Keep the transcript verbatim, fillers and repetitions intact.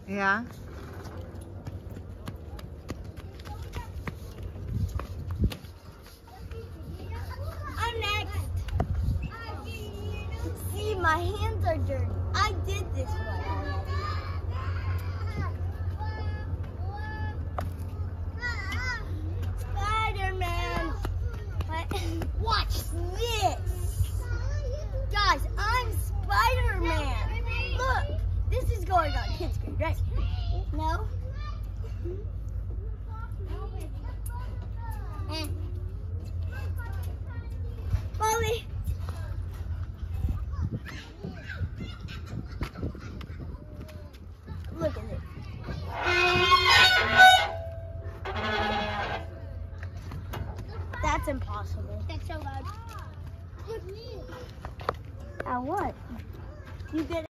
Yeah? I'm next. See, my hands are dirty. I did this one already. Spider-Man. Watch this. Guys, I'm Spider-Man. Look, this is going on kids' grade, right? No? Eh. Molly. Look at it. That's impossible. That's so loud. At what? You get